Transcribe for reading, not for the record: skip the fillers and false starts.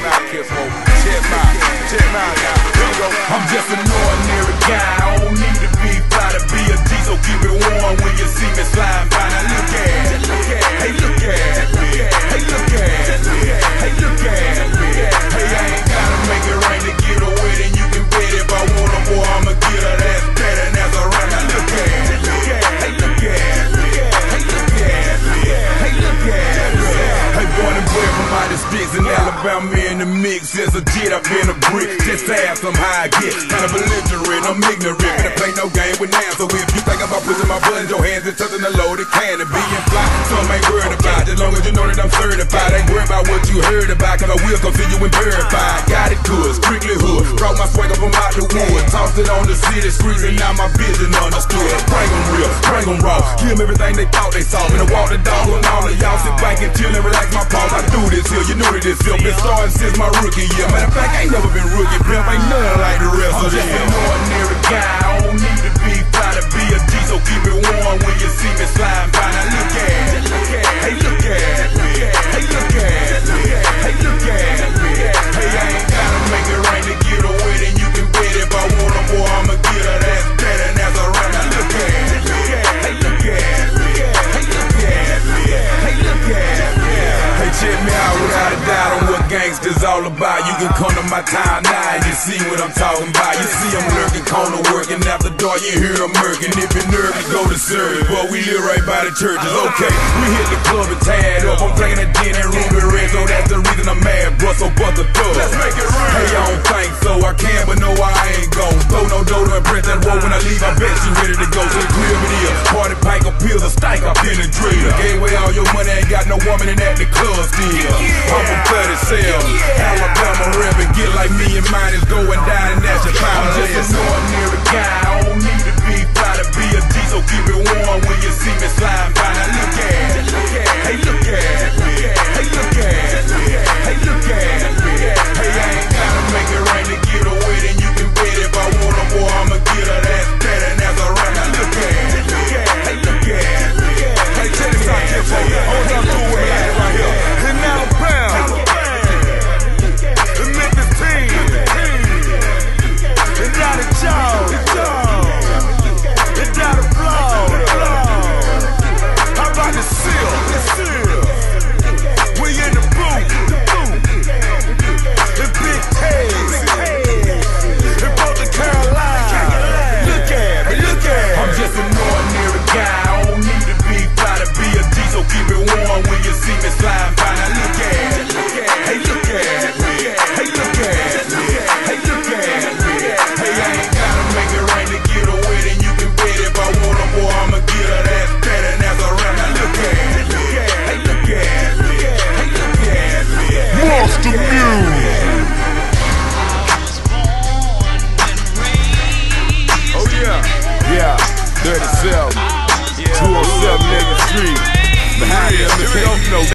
I'm just an ordinary guy, I don't need to be fly to be a G, so keep it warm when you see me sliding by. Now look at it, hey look at me, hey look at me, hey look at me. Hey, I ain't gotta make it rain to get away, then you can bet if I want a boy, I'ma get her that's better than that's around. Now look at it, hey look at me, hey look at me, hey look at me. Hey, born and bred from out the sticks in Alabama in the mix. As a jet, I've been a brick. Just ask them how I get. Kind of belligerent, I'm ignorant, but I play no game with now. So if you think about pushing my buttons, your hands is touching the loaded can and being fly. Some ain't worried about it, as long as you know that I'm certified. Ain't worried about what you heard about, cause I will come see you and verify. Got it good, strictly hood. Brought my swagger from out the wood. Tossed it on the city streets and now my vision understood. Bring them real, bring them raw. Give them everything they thought they saw. And I walk the dog on all of y'all. Sit back and chill and relax my paws. I do this here, you know that this here been starting since my rookie year. Matter of fact, I ain't never been rookie pimp. Ain't nothing like the rest of them. I'm just an ordinary guy, I don't need to be fly to be a G, so keep it warm when you see me sliding by. Now look at it, hey look at me, hey look at me, hey look at me. Hey, I ain't gotta make it rain to get away, then you can bet if I want a boy, I'ma get her that's better than that's around. Now look at it, hey look at me, hey look at me, hey look at me. Hey, check me out without a doubt on what gangsters all about. You can come to my town now and you see what I'm talking about. You see I'm lurking, corner working, after dark you hear I'm murking. If you're nervous, go to service, but we live right by the churches. Okay, we hit the club and tied up. I'm taking a gin and ruby red, so that's the reason I'm mad, bro, so bust the thug. Let's make it rain. Hey, I don't think so, I can, but no, I ain't gon' throw no dough to impress that road. When I leave, I bet you ready to go to the crib it is. Party pack of pills, a stank, I penetrator. Gave away all your money, ain't got no woman in that the club still. I'm from 37, Alabama rep, and get like me and mine is going down, and that's your time. I'm just an ordinary guy, I don't need to be fly to be a G, so keep it warm when you see me sliding by. Now look at it, hey look at me, hey look at me, hey look at me. Hey, I ain't gotta make it rain to get away, then you can bet if I want a boy, I'ma get her that's better than that's around. Now look at it, hey look at me, hey check this out, Kimbo, hold on to it right here. In Alabama, in Memphis team, and down in Georgia, and down in Florida. How about the seal? We in the booth, the big T's, in both the Carolina. Look at me, look at me. I'm just an ordinary guy, I don't need to be fly to be a G, so keep it warm when you see me sliding by. Now look at it, hey look at me, hey look at me, hey look at me. Hey, I ain't gotta make it rain to get away, then you can bet if I want a boy, I'ma get her that's better than that's around. Now look at it, hey look at me, hey look at me. Monster Music. Oh yeah, 37, 207 Nigga Street. Behind them, you know.